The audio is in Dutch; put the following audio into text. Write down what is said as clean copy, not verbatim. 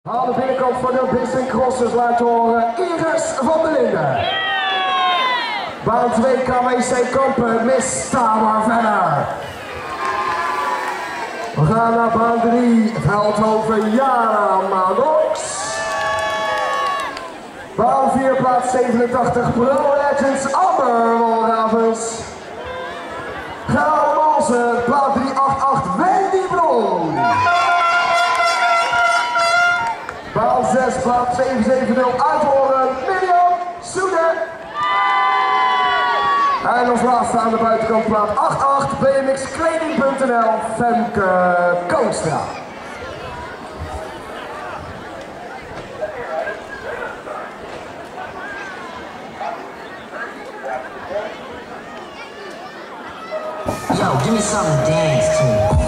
Aan de binnenkant van de Bixen Crossers laat horen Iris van der Linden. Baan 2 KWC Kampen, sta maar verder. We gaan naar baan 3, Veldhoven Jara Manox. Baan 4, plaats 87, Pro Legends Amber Walravens. Gaal Malsen, plaats 388, Wendy Bron. Baan 6, plaats 770, Uithoren, Mirjam Soede. En als laatste aan de buitenkant plaats 88, BMXkleding.nl, Femke Koonstra. Yo, give me something to dance to.